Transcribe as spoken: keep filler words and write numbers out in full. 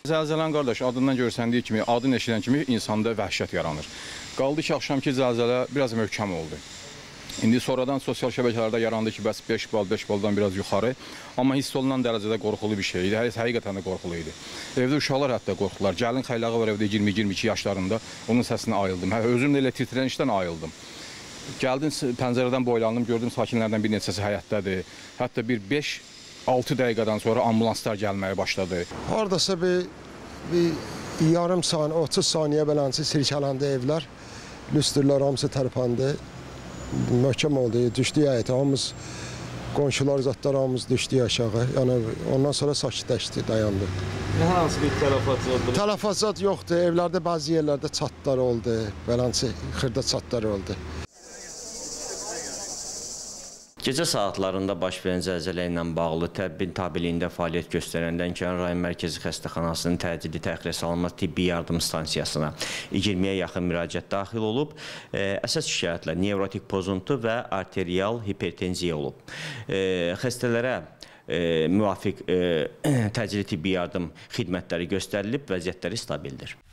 Zəlzələn qardaş adından görsəndiyi kimi, adını eşidən kimi insanda vəhşət yaranır. Qaldı ki, axşamki zəlzələ biraz möhkəm oldu. İndi sonradan sosial şəbəkələrdə yarandı ki, bəs beş bal, beş baldan biraz yuxarı. Amma hiss olunan dərəcədə qorxulu bir şey idi. Həqiqətən də qorxulu idi. Evdə uşaqlar hətta qorxdular. Gəlin xəylağı var evdə iyirmi iyirmi iki yaşlarında. Onun səsinə ayıldım. Hə, özüm də elə titrənişdən ayıldım. Gəldim, pəncərədən boylandım, gördüm sakinlərdən bir neçəsi həyətdədir. Hətta bir beş altı dəqiqədən sonra ambulanslar gəlməyə başladı. Haradasa bir, bir yarım saniye, otuz saniye belansı sirkələndi evlər. Lüstrlər hamısı tərpəndi. Möhkəm oldu, düşdü həyətə, hamımız, qonşular, zatlar hamımız düşdü aşağı. Yəni, ondan sonra sakitləşdi, dayandı. Hər hansı bir tələfat oldu? Tələfat zat yoxdur, evlərdə bəzi yerlərdə çatlar oldu, belansı xırda çatlar oldu. Gecə saatlarında baş verən zəlzələ ilə bağlı tədbir tabeliyində fəaliyyət göstərən Lənkəran rayon mərkəzi xəstəxanasının təcili təxirə salınma tibbi yardım stansiyasına iyirmiyə yaxın müraciət daxil olub. Əsas şikayətlər nevrotik pozuntu və arterial hipertenziya olub. Xəstələrə müvafiq təcili tibbi yardım xidmətləri göstərilib, vəziyyətləri stabildir.